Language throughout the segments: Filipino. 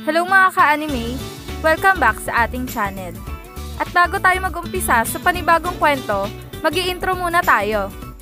Hello mga ka-anime! Welcome back sa ating channel. At bago tayo mag-umpisa sa panibagong kwento, mag-i-intro muna tayo.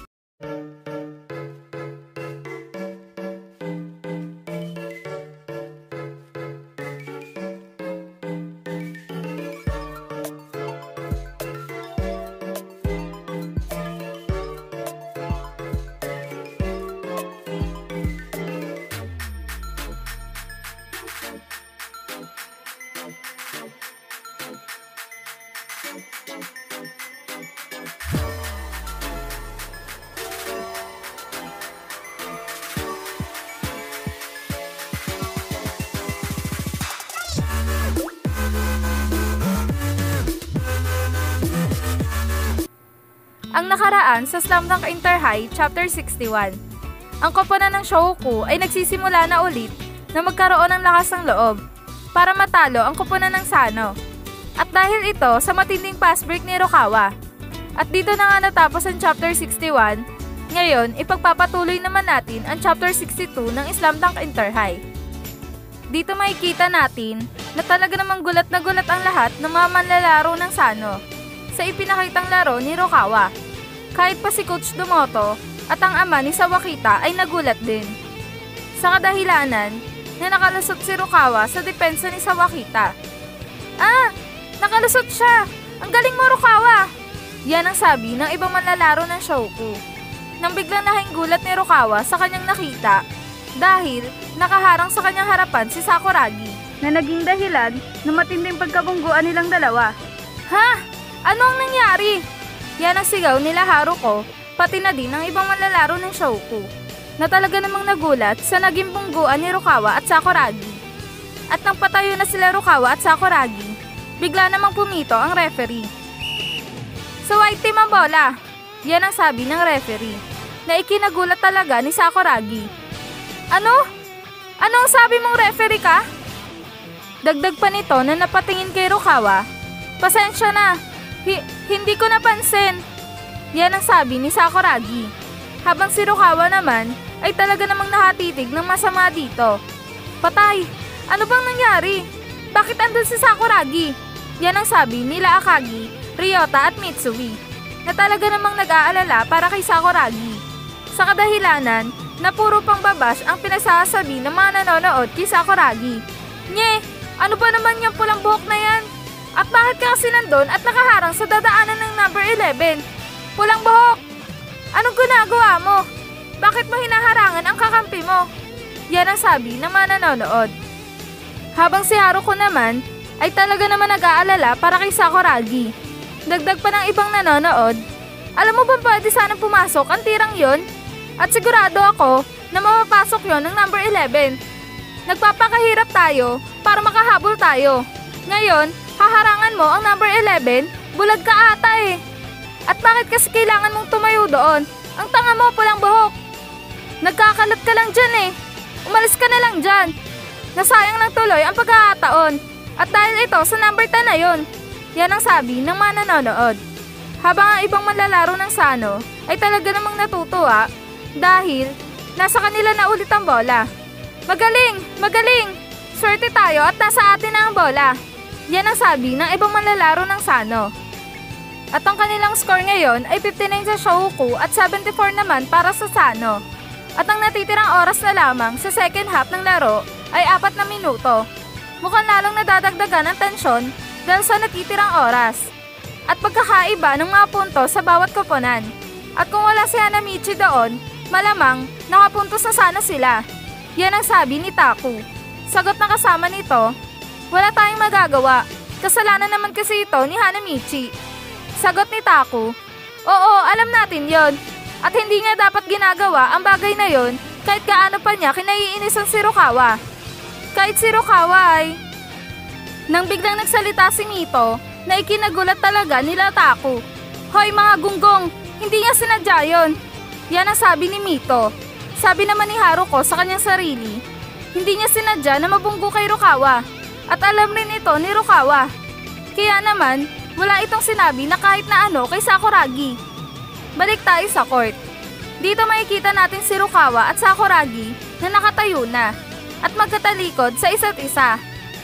Ang nakaraan sa Slam Dunk Inter High Chapter 61. Ang koponan ng Shouku ay nagsisimula na ulit na magkaroon ng lakas ng loob para matalo ang koponan ng Sano. At dahil ito sa matinding pass break ni Irokawa. At dito na nga natapos ang Chapter 61, ngayon ipagpapatuloy naman natin ang Chapter 62 ng Slam Dunk Inter High. Dito makikita natin na talaga namang gulat na gulat ang lahat ng mga manlalaro ng Sano sa ipinakitang laro ni Irokawa. Kahit pa si Coach Domoto at ang ama ni Sawakita ay nagulat din. Sa kadahilanan na nakalusot si Irokawa sa depensa ni Sawakita. Nakalusot siya! Ang galing mo, Irokawa! Yan ang sabi ng ibang manlalaro ng Shouku. Nang biglang nahinggulat ni Irokawa sa kanyang nakita dahil nakaharang sa kanyang harapan si Sakuragi na naging dahilan ng matinding pagkabungguan nilang dalawa. Ha? Ano ang nangyari? Yan ang sigaw nila Haruko, pati na din ang ibang manlalaro ng Shouku, na talaga namang nagulat sa naging bungguan ni Irokawa at Sakuragi. At nang patayo na sila Irokawa at Sakuragi, bigla namang pumito ang referee. Sa white team ang bola! Yan ang sabi ng referee, na ikinagulat talaga ni Sakuragi. Ano? Ano ang sabi mong referee ka? Dagdag pa nito na napatingin kay Irokawa. Pasensya na! Hindi ko napansin. Yan ang sabi ni Sakuragi. Habang si Irokawa naman ay talaga namang nakatitig ng masama dito. Patay! Ano bang nangyari? Bakit andun si Sakuragi? Yan ang sabi nila Akagi, Ryota at Mitsui, na talaga namang nag-aalala para kay Sakuragi. Sa kadahilanan na puro pang babas ang pinagsasabi ng mga nanonood kay Sakuragi. Nye! Ano ba naman yung pulang buhok na yan? At bakit ka kasi nandun at nakaharang sa dadaanan ng number 11? Pulang buhok! Anong ginagawa mo? Bakit mo hinaharangan ang kakampi mo? Yan ang sabi ng mga nanonood. Habang si Haruko naman ay talaga naman nag-aalala para kay Sakuragi. Dagdag pa ng ibang nanonood, alam mo ba pwede sanang pumasok ang tirang yon? At sigurado ako na mapapasok yon ng number 11. Nagpapakahirap tayo para makahabol tayo. Ngayon, haharangan mo ang number 11, bulag ka ata eh. At bakit kasi kailangan mong tumayo doon? Ang tanga mo, pulang buhok. Nagkakalat ka lang dyan eh. Umalis ka na lang dyan. Nasayang lang tuloy ang pagkakataon. At dahil ito sa number 10 na yon. Yan ang sabi ng mga nanonood. Habang ang ibang manlalaro ng Sano ay talaga namang natutuwa dahil nasa kanila na ulit ang bola. Magaling! Magaling! Swerte tayo at nasa atin na ang bola. Yan ang sabi ng ibang manlalaro ng Sano. At ang kanilang score ngayon ay 59 sa Shouku at 74 naman para sa Sano. At ang natitirang oras na lamang sa second half ng laro ay 4 na minuto. Mukhang lalong nadadagdagan ang tensyon dahil sa natitirang oras at pagkakaiba ng mga punto sa bawat koponan. At kung wala si Hanamichi doon, malamang nakapuntos na sana sila. Yan ang sabi ni Taku. Sagot na kasama nito, wala tayong magagawa. Kasalanan naman kasi ito ni Hanamichi. Sagot ni Taku, oo, alam natin yon. At hindi niya dapat ginagawa ang bagay na yon kahit gaano pa niya kinaiinisan si Irokawa. Kahit si Irokawa ay... Nang biglang nagsalita si Mito na ikinagulat talaga nila Taku. Hoy mga gunggong, hindi niya sinadya yon. Yan ang sabi ni Mito. Sabi naman ni Haruko sa kanyang sarili, hindi niya sinadya na mabunggo kay Irokawa. At alam rin ito ni Irokawa. Kaya naman, wala itong sinabi na kahit na ano kay Sakuragi. Balik tayo sa court. Dito makikita natin si Irokawa at Sakuragi na nakatayo na at magkatalikod sa isa't isa.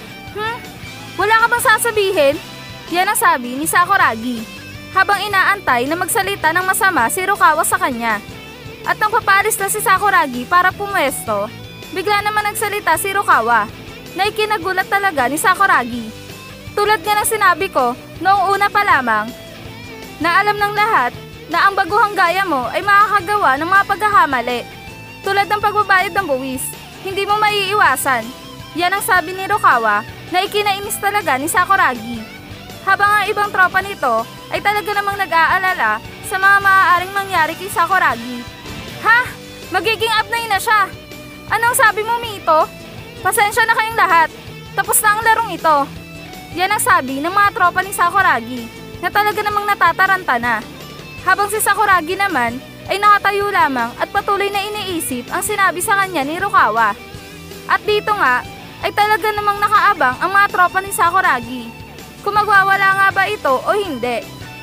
Wala ka bang sasabihin? Yan ang sabi ni Sakuragi, habang inaantay na magsalita ng masama si Rukawa sa kanya. At nang papalis na si Sakuragi para pumwesto, bigla naman nagsalita si Rukawa na ikinagulat talaga ni Sakuragi. Tulad nga ng sinabi ko noong una pa lamang, na alam ng lahat na ang baguhang gaya mo ay makakagawa ng mga paghahamali. Tulad ng pagbabayad ng buwis, hindi mo maiiwasan. Yan ang sabi ni Rukawa na ikinainis talaga ni Sakuragi. Habang ang ibang tropa nito ay talaga namang nag-aalala sa mga maaaring mangyari kay Sakuragi. Ha? Magiging up-9 na siya. Anong sabi mo, Mito? Pasensya na kayong lahat. Tapos na ang larong ito. Yan ang sabi ng mga tropa ni Sakuragi na talaga namang natataranta na. Habang si Sakuragi naman ay nakatayo lamang at patuloy na iniisip ang sinabi sa kanya ni Rukawa. At dito nga ay talaga namang nakaabang ang mga tropa ni Sakuragi kung magwawala nga ba ito o hindi.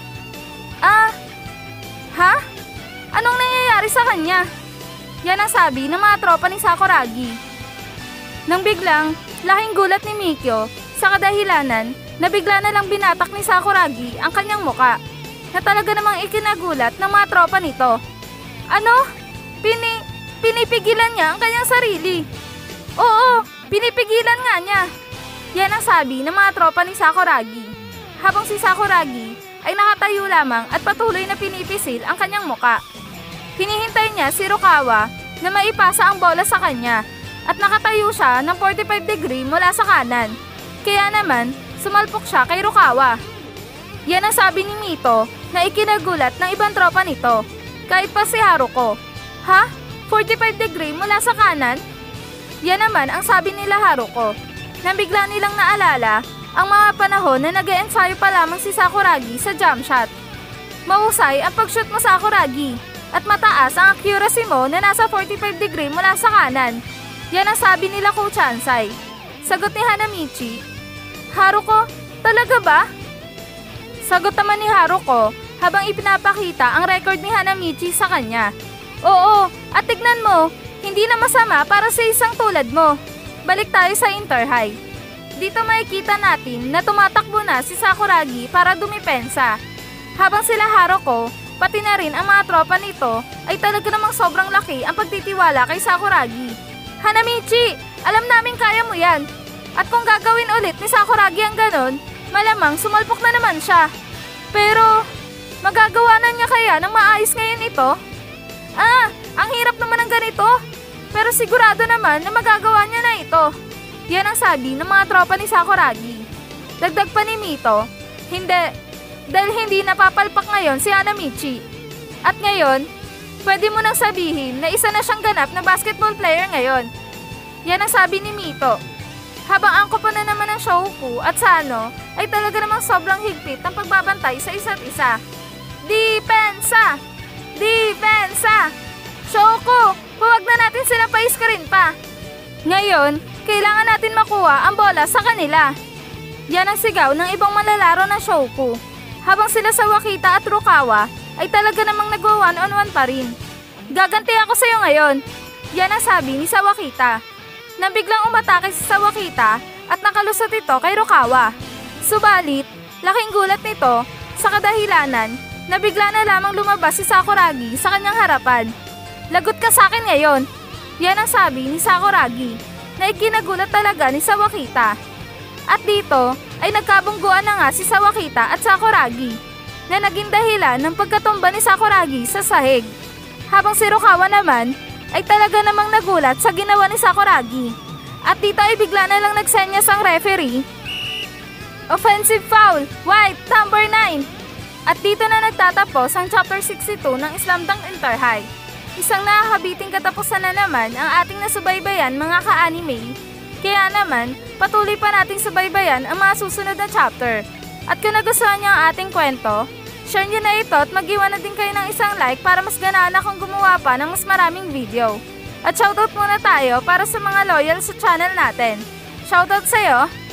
Ha? Anong nangyayari sa kanya? Yan ang sabi ng mga tropa ni Sakuragi. Nang biglang, laking gulat ni Mikyo sa kadahilanan na bigla na lang binatak ni Sakuragi ang kanyang muka, na talaga namang ikinagulat ng mga tropa nito. Ano? Pinipigilan niya ang kanyang sarili. Oo, pinipigilan nga niya. Yan ang sabi ng mga tropa ni Sakuragi, habang si Sakuragi ay nakatayo lamang at patuloy na pinipisil ang kanyang muka. Hinihintay niya si Rukawa na maipasa ang bola sa kanya at nakatayo siya ng 45 degree mula sa kanan. Kaya naman, sumalpok siya kay Rukawa. Yan ang sabi ni Mito na ikinagulat ng ibang tropa nito, kahit pa si Haruko. Ha? 45 degree mula sa kanan? Yan naman ang sabi nila Haruko, nang bigla nilang naalala ang mga panahon na nag-e-ensayo pa lamang si Sakuragi sa jump shot. Mahusay ang pag-shoot mo, Sakuragi, at mataas ang accuracy mo na nasa 45 degree mula sa kanan. Yan ang sabi nila Coach Ansai. Sagot ni Hanamichi, Haruko, talaga ba? Sagot naman ni Haruko habang ipinapakita ang record ni Hanamichi sa kanya. Oo, at tignan mo, hindi na masama para sa isang tulad mo. Balik tayo sa Inter-High. Dito makikita natin na tumatakbo na si Sakuragi para dumipensa. Habang sila Haruko, pati na rin ang mga tropa nito ay talaga namang sobrang laki ang pagtitiwala kay Sakuragi. Hanamichi, alam namin kaya mo yan. At kung gagawin ulit ni Sakuragi ang ganon, malamang sumalpok na naman siya. Pero, magagawa na niya kaya ng maayos ngayon ito? Ang hirap naman ng ganito. Pero sigurado naman na magagawa niya na ito. Yan ang sabi ng mga tropa ni Sakuragi. Dagdag pa ni Mito, hindi. Dahil hindi napapalpak ngayon si Hanamichi. At ngayon, pwede mo nang sabihin na isa na siyang ganap na basketball player ngayon. Yan ang sabi ni Mito. Habang angko pa na naman ang Shouku at Sano ay talaga namang sobrang higpit ang pagbabantay sa isa't isa. Depensa! Depensa! Shouku, huwag na natin silang paiskarin pa. Ngayon, kailangan natin makuha ang bola sa kanila. Yan ang sigaw ng ibang manlalaro ng Shouku. Habang sila sa Wakita at Rukawa ay talaga namang nagwa-one-on-one pa rin. Gaganti ako sa'yo ngayon. Yan ang sabi ni Sawakita. Nang biglang umatake si Sawakita at nakalusot ito kay Rukawa. Subalit, laking gulat nito sa kadahilanan na bigla na lamang lumabas si Sakuragi sa kanyang harapan. Lagot ka sa akin ngayon. Yan ang sabi ni Sakuragi na ikinagulat talaga ni Sawakita. At dito ay nagkabungguan na nga si Sawakita at Sakuragi na naging dahilan ng pagkatumba ni Sakuragi sa sahig. Habang si Rukawa naman ay talaga namang nagulat sa ginawa ni Sakuragi. At dito ay bigla na lang nagsenyas ang referee. Offensive foul, white, number 9. At dito na nagtatapos ang chapter 62 ng Slam Dunk Inter-High. Isang nakakabiting katapusan na naman ang ating nasubaybayan, mga ka-anime. Kaya naman, patuloy pa nating subaybayan ang mga susunod na chapter. At kung nagustuhan niyo ang ating kwento, share niyo na ito at mag-iwan na din kayo ng isang like para mas ganaan akong gumawa pa ng mas maraming video. At shoutout muna tayo para sa mga loyal sa channel natin. Shoutout sa'yo!